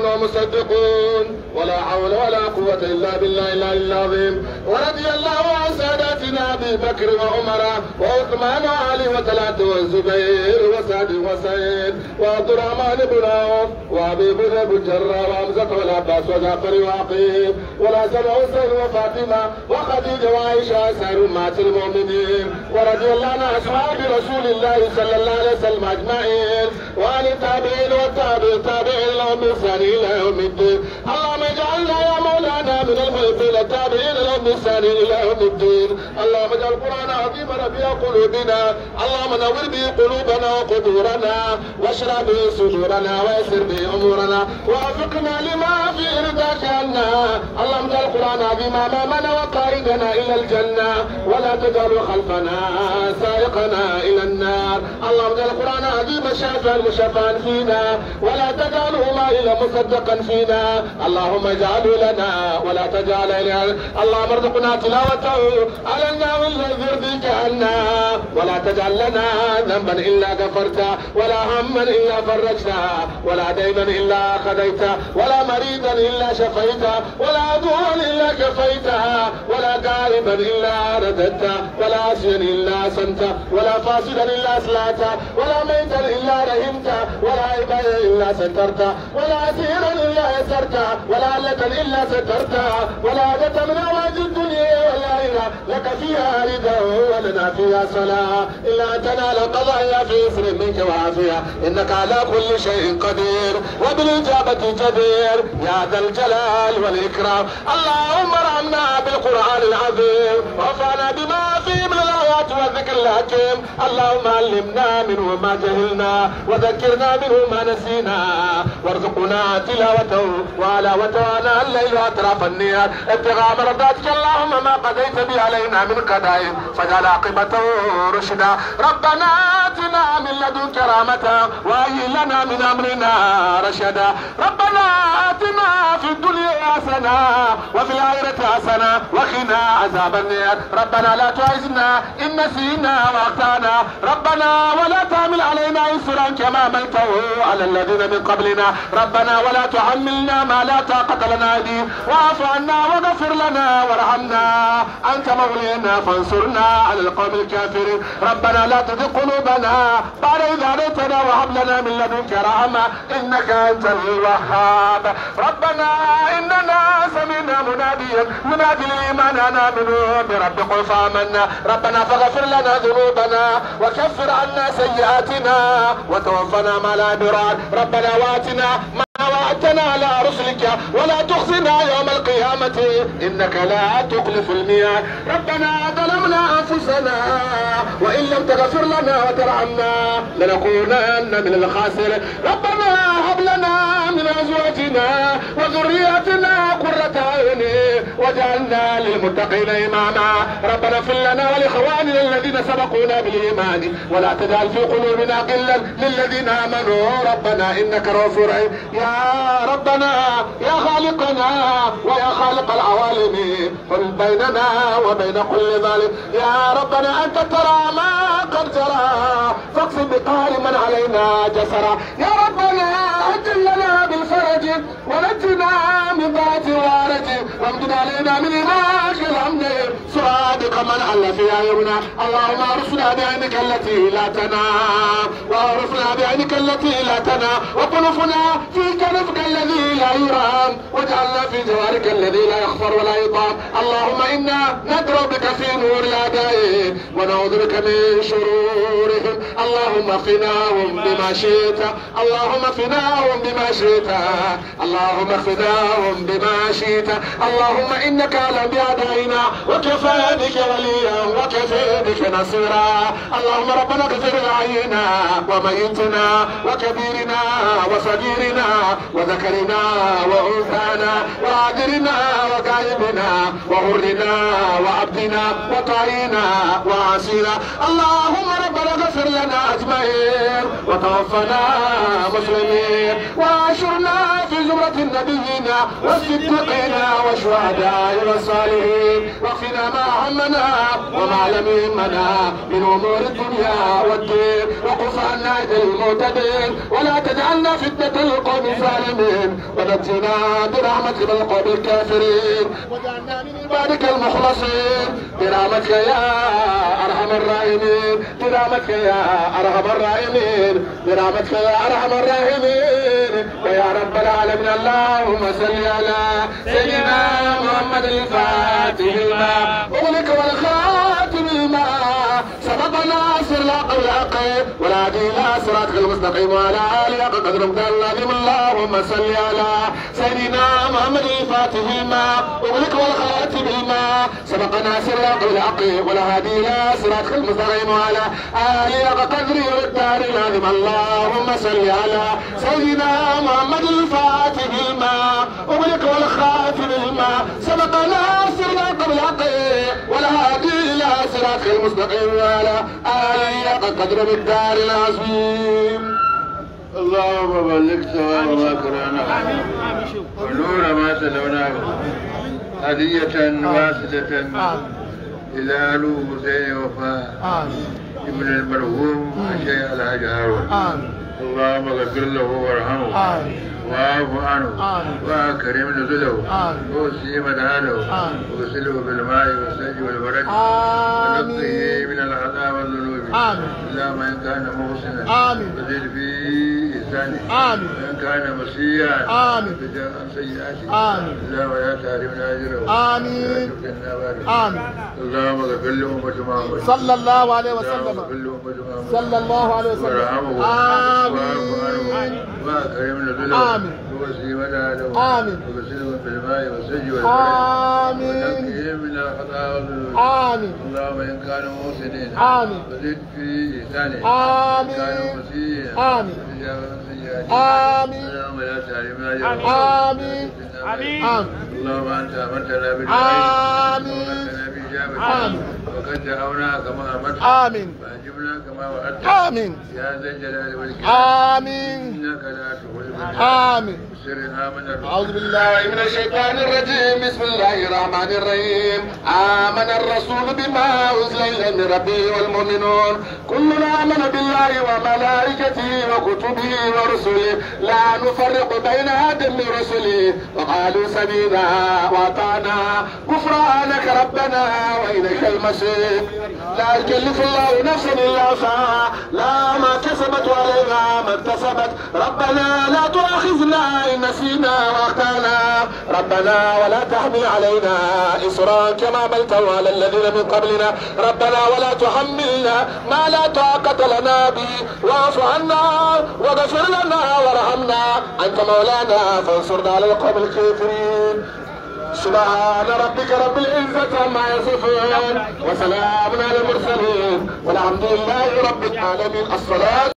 ومصدقون ولا حول ولا قوه الا بالله العلي العظيم. ورضي الله عن ساداتنا ابي بكر وعمر وعثمان وعلي وطلحه والزبير وسعد وسعيد وعبد الرحمن بن عوف وابي بن ابي الجراح وحمزه والعباس وجعفر وعقيل والحسن وحسين وفاطمه وخديجه وعائشه سائر امهات المؤمنين. ورضي الله عن اصحاب رسول الله صلى الله عليه وسلم اجمعين وعن التابعين والتابعين التابعين لهم باحسان الى يوم الدين. اللهم اجعلنا يا مولانا من المحبين التابعين لهم باحسان الى يوم الدين. اللهم اجعل القران عظيم ربيع قلوبنا. اللهم نور به قلوبنا وقبورنا واشرح به صدورنا ويسر به امورنا ووفقنا لما في رضاك عنا. اللهم اجعل القران عظيم امامنا وقائدنا الى الجنه ولا تجعل خلفنا سائقنا الى النار. اللهم اجعل القران عظيم شافعا مشفعا فينا ولا تجعله مائلا مصدقا فينا. اللهم اجعله لنا ولا تجعل الينا. اللهم ارزقنا تلاوته على النار الذي يرضيك عنا ولا تجعل لنا ذنبا الا غفرته ولا هما الا فرجته ولا دينا الا اخذيته ولا مريضا الا شفيته ولا عدوا الا كفيته ولا غائبا الا رددته ولا عاصيا الا سنته ولا فاسدا الا اصلحته ولا ميتا الا رحمته ولا عيبا الا سترته ولا اسيرا الا يسرته ولا علة الا سترته ولا عادة من اواجه الدنيا والاخره لك فيها رضا ولنا فيها صلاة الا ان تنال قضايا في يسر منك وعافيه انك على كل شيء قدير وبالاجابه جدير يا ذا الجلال والاكرام. اللهم ارحمنا بالقران العظيم وانفعنا بما فيه من الايات والذكر الحكيم. اللهم علمنا منه ما جهلنا وذكرنا منه ما نسينا وارزقنا تلاوته وعلاوته اناء الليل واطراف النهار ابتغاء مرضاتك. اللهم ما قضيت به علينا من قضاء فاجعل عاقبته رشدا. ربنا اتنا من لدنك رحمة وهيئ لنا من امرنا رشدا. ربنا اتنا في الدنيا حسنة وفي الآخرة حسنة وقنا عذاب النار. ربنا لا تعزنا إن نسينا وأخطأنا. ربنا ولا تحمل علينا إصرا كما حملته على الذين من قبلنا. ربنا ولا تحملنا ما لا طاقة لنا به واعف عنا واغفر لنا وارحمنا أنت مولانا فانصرنا على القوم الكافرين. ربنا لا تزغ قلوبنا بعد إذ هديتنا وهب لنا من لدنك رحمة إنك أنت الوهاب. ربنا إننا سمعنا مناديا ينادي الإيمان أن آمنوا بربكم فآمنا. ربنا فاغفر لنا ذنوبنا وكفر عنا سيئاتنا وتوفنا مع الأبرار. ربنا وآتنا ما وعدتنا على رسلك ولا تخزنا يوم القيامة إنك لا تخلف الميعاد. ربنا ظلمنا أنفسنا وإن لم تغفر لنا وترحمنا لنكونن من الخاسرين. ربنا هب لنا من أزواجنا وذرياتنا قرة أعين واجعلنا للمتقين إماما. ربنا اغفر لنا ولإخواننا الذين سبقونا بالإيمان ولا تجعل في قلوبنا غلا للذين آمنوا ربنا إنك رؤوف رحيم. يا ربنا يا خالقنا ويا خالق العوالم قل بيننا وبين كل ظالم. يا ربنا أنت ترى ما قد جرى فاقسم بقهر من علينا جسرا. يا ربنا أجل لنا بالفرج ونجنا من ضعف وارج وامدد علينا من إماك الأمن سرادق من حل في عيوننا. اللهم ارسنا بعينك التي لا تنام وارسنا بعينك التي لا تنام وقلوبنا في كنفك الذي لا يرام واجعلنا في جوارك الذي لا يخفر ولا يطام. اللهم إنا ندعو بك في نور الأعداء ونعوذ بك من شرورهم. اللهم اغفناهم بما شئت اللهم اغفناهم بما شئت اللهم اغفناهم بما شئت. اللهم إنك أعلم بأعدائنا وكفى بك وليا وكفى بك نصيرا. اللهم ربنا اغفر لحينا وميتنا وكبيرنا وصغيرنا وذكرنا وأنثانا وعاجرنا وغائبنا وحرنا وعبدنا وطائنا وعاصينا. اللهم ربنا اغفر لنا أجمعين وتوفنا مسلمين واشرنا في زمرة النبيين والصديقين والشهداء والصالحين واكفنا ما همنا وما لم يهمنا من امور الدنيا والدين وقف عنا ايدي المعتدين ولا تجعلنا فتنة للقوم الظالمين ونجنا برحمتك من القوم الكافرين واجعلنا من عبادك المخلصين برحمتك يا ارحم الراحمين برحمتك يا ارحم الراحمين برحمتك يا ارحم الراحمين ويا رب العالمين. اللهم صل على سيدنا محمد الفاتح لما أغلق والخاتم لما سبق ناصر الحق بالحق والهادي إلى صراطك المستقيم وعلى آله حق قدر مقدار العظيم. اللهم صل على سيدنا محمد الفاتح لما أغلق والخاتم لما سبق ناصر الحق بالحق والهادي إلى صراطك المستقيم وعلى آله حق قدر مقدار العظيم. اللهم صل على سيدنا محمد الفاتح لما أغلق والخاتم لما سبق ناصر الحق بالحق والهادي إلى صراطك المستقيم وعلى آله حق قدر مقدار العظيم. اللهم بلغ ثواب ما قرانا ونور ما تلوناه هدية واصلة إلى آل حسين وفاء ابن المرحوم الشيخ الحاج هارون. اللهم اغفر له وارحمه واعف عنه واكرم نزله ووسع مدخله وغسله بالماء والثلج والبرد ونقه من الخطايا والذنوب. اللهم ان كان محسنا فزد في احسانه وان كان مسيئا فزد عن سيئاته. اللهم لا تحرمنا اجره ولا تفتنا بعده. اللهم اغفر له امه محمد صلى الله عليه وسلم اغفر له امه محمد صلى الله عليه وسلم. وارحمه آمين واكرم نزله آمين ووسع مدخله آمين وغسله بالماء والثلج والبرد آمين ونقه من الخطايا والذنوب. آمين اللهم ان كانوا محسنين آمين فزد في احسانه آمين ان كانوا مسيئا آمين فزد عن سيئاته. آمين اللهم لا تحرمنا اجره آمين آمين. آمين اللهم انت امرتنا بالدعاء آمين وامرتنا باجابته آمين. وقد دعوناك كما امرت آمين فاجبنا كما وعدت آمين يا ذا الجلال والاكرام. آمين انك لا تخلف آمين. سر امن الرسول. أعوذ بالله من الشيطان الرجيم. بسم الله الرحمن الرحيم. آمن الرسول بما أنزل إليه من ربه والمؤمنون كلنا آمن بالله وملائكته وكتبه ورسله لا نفرق بين أحد من رسله وقالوا سمعنا وأطعنا غفرانك ربنا وإليك المصير. لا يكلف الله نفسا إلا وسعها لا ما كسبت وعليها ما اكتسبت. ربنا لا تؤاخذنا إن نسينا واخطأنا ربنا ولا تحمل علينا إصرا كما حملته على الذين من قبلنا ربنا ولا تحملنا ما لا طاقة لنا به واعف عنا واغفر لنا وارحمنا أنت مولانا فانصرنا على القوم الكافرين. سبحان ربك رب العزة عما يصفون وسلام على المرسلين والحمد لله رب العالمين. الصلاة